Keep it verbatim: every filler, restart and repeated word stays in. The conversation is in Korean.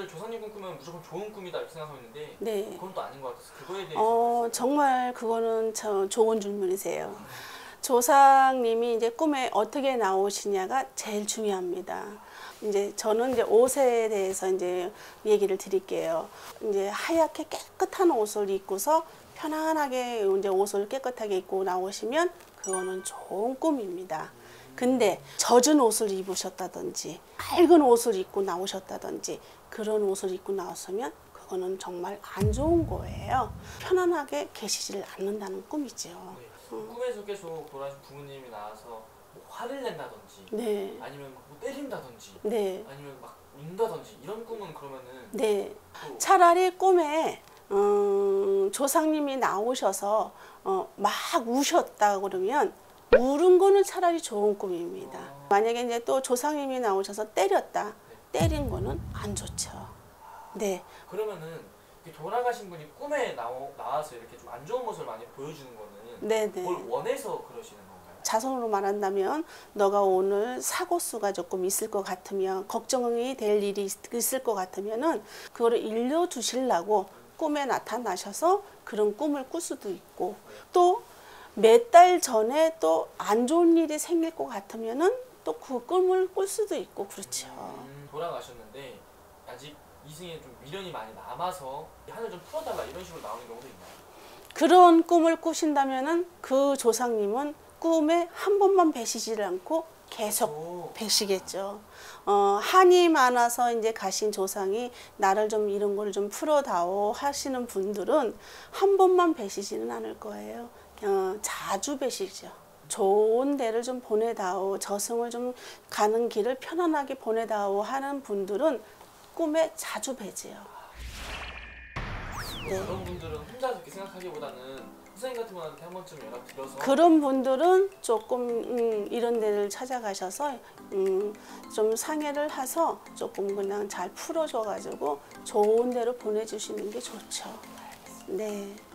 조상님 꿈 꾸면 무조건 좋은 꿈이다 이렇게 생각하고 있는데 네. 그건 또 아닌 것 같아서 그거에 대해서 어, 정말 그거는 저 좋은 질문이세요. 조상님이 이제 꿈에 어떻게 나오시냐가 제일 중요합니다. 이제 저는 이제 옷에 대해서 이제 얘기를 드릴게요. 이제 하얗게 깨끗한 옷을 입고서 편안하게 이제 옷을 깨끗하게 입고 나오시면 그거는 좋은 꿈입니다. 근데 젖은 옷을 입으셨다든지 맑은 옷을 입고 나오셨다든지 그런 옷을 입고 나왔으면 그거는 정말 안 좋은 거예요. 편안하게 계시지를 않는다는 꿈이죠. 네. 꿈에서 계속 돌아가신 부모님이 나와서 뭐 화를 낸다든지 네. 아니면 뭐 때린다든지 네. 아니면 막 운다든지 이런 꿈은 그러면은 네. 또 차라리 꿈에 음, 조상님이 나오셔서 어, 막 우셨다 그러면 울은 거는 차라리 좋은 꿈입니다. 어. 만약에 이제 또 조상님이 나오셔서 때렸다. 네. 때린 거는 안 좋죠. 네. 그러면은 이렇게 돌아가신 분이 꿈에 나오, 나와서 이렇게 좀 안 좋은 모습을 많이 보여주는 거는 네네. 뭘 원해서 그러시는 건가요? 자손으로 말한다면 너가 오늘 사고수가 조금 있을 것 같으면 걱정이 될 일이 있- 있을 것 같으면은 그거를 일려주시려고 꿈에 나타나셔서 그런 꿈을 꿀 수도 있고 또 몇 달 전에 또 안 좋은 일이 생길 것 같으면은 또 그 꿈을 꿀 수도 있고 그렇죠. 음, 돌아가셨는데 아직 이승에 좀 미련이 많이 남아서 하늘 좀 풀어달라 이런 식으로 나오는 경우도 있나요? 그런 꿈을 꾸신다면은 그 조상님은 꿈에 한 번만 뵈시질 않고 계속 오. 뵈시겠죠. 어, 한이 많아서 이제 가신 조상이 나를 좀 이런 걸 좀 풀어다오 하시는 분들은 한 번만 뵈시지는 않을 거예요. 어, 자주 뵈시죠. 좋은 데를 좀 보내다오, 저승을 좀 가는 길을 편안하게 보내다오 하는 분들은 꿈에 자주 뵈지요. 네. 그런 분들은 혼자 그렇게 생각하기보다는 선생님 같은 분한테 한 번쯤 연락드려서 그런 분들은 조금 음, 이런 데를 찾아가셔서 음, 좀 상의를 해서 조금 그냥 잘 풀어줘 가지고 좋은 데로 보내주시는 게 좋죠. 네.